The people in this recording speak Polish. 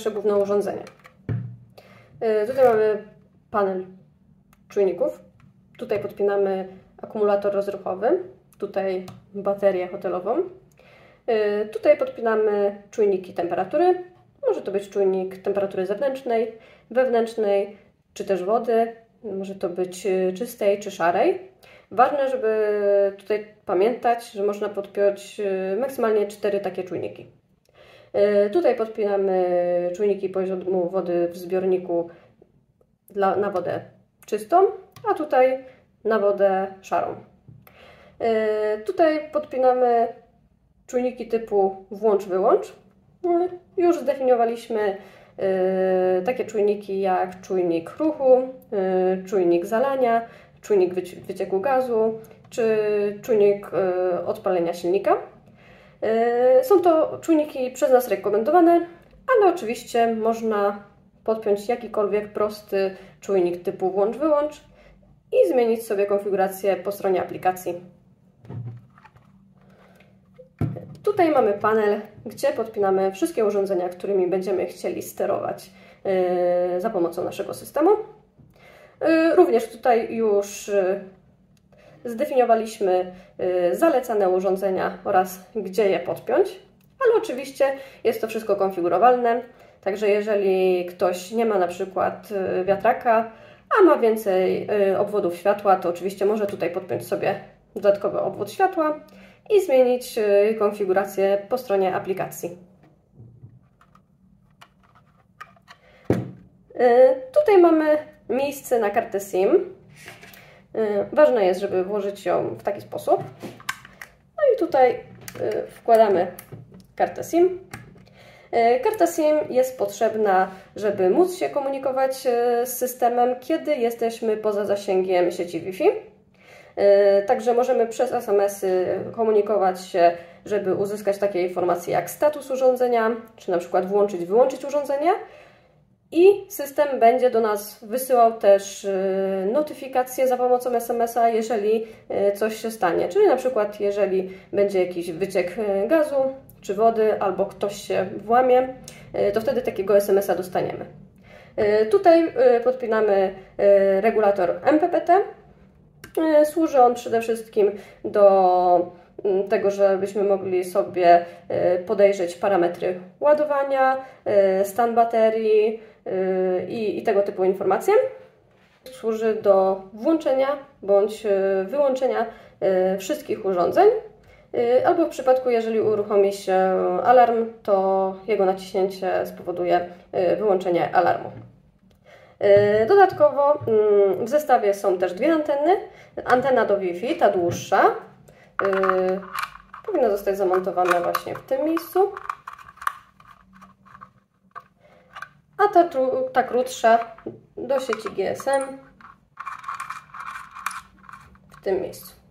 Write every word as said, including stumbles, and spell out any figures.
nasze główne urządzenie. Tutaj mamy panel czujników. Tutaj podpinamy akumulator rozruchowy, tutaj baterię hotelową. Tutaj podpinamy czujniki temperatury. Może to być czujnik temperatury zewnętrznej, wewnętrznej, czy też wody. Może to być czystej czy szarej. Ważne, żeby tutaj pamiętać, że można podpiąć maksymalnie cztery takie czujniki. Tutaj podpinamy czujniki poziomu wody w zbiorniku dla, na wodę czystą, a tutaj na wodę szarą. Tutaj podpinamy czujniki typu włącz-wyłącz. Już zdefiniowaliśmy takie czujniki jak czujnik ruchu, czujnik zalania, czujnik wycieku gazu czy czujnik odpalenia silnika. Są to czujniki przez nas rekomendowane, ale oczywiście można podpiąć jakikolwiek prosty czujnik typu włącz-wyłącz i zmienić sobie konfigurację po stronie aplikacji. Tutaj mamy panel, gdzie podpinamy wszystkie urządzenia, którymi będziemy chcieli sterować yy, za pomocą naszego systemu. Yy, również tutaj już yy, zdefiniowaliśmy yy, zalecane urządzenia oraz gdzie je podpiąć, ale oczywiście jest to wszystko konfigurowalne, także jeżeli ktoś nie ma na przykład yy, wiatraka, a ma więcej yy, obwodów światła, to oczywiście może tutaj podpiąć sobie dodatkowy obwód światła i zmienić konfigurację po stronie aplikacji. Tutaj mamy miejsce na kartę SIM. Ważne jest, żeby włożyć ją w taki sposób. No i tutaj wkładamy kartę SIM. Karta SIM jest potrzebna, żeby móc się komunikować z systemem, kiedy jesteśmy poza zasięgiem sieci Wi-Fi. Także możemy przez es em esy komunikować się, żeby uzyskać takie informacje jak status urządzenia, czy na przykład włączyć, wyłączyć urządzenie. I system będzie do nas wysyłał też notyfikacje za pomocą es em esa, jeżeli coś się stanie. Czyli na przykład jeżeli będzie jakiś wyciek gazu czy wody, albo ktoś się włamie, to wtedy takiego es em esa dostaniemy. Tutaj podpinamy regulator em pe pe te. Służy on przede wszystkim do tego, żebyśmy mogli sobie podejrzeć parametry ładowania, stan baterii i, i tego typu informacje. Służy do włączenia bądź wyłączenia wszystkich urządzeń, albo w przypadku, jeżeli uruchomi się alarm, to jego naciśnięcie spowoduje wyłączenie alarmu. Dodatkowo w zestawie są też dwie anteny. Antena do Wi-Fi, ta dłuższa, yy, powinna zostać zamontowana właśnie w tym miejscu, a ta, ta krótsza do sieci G S M w tym miejscu.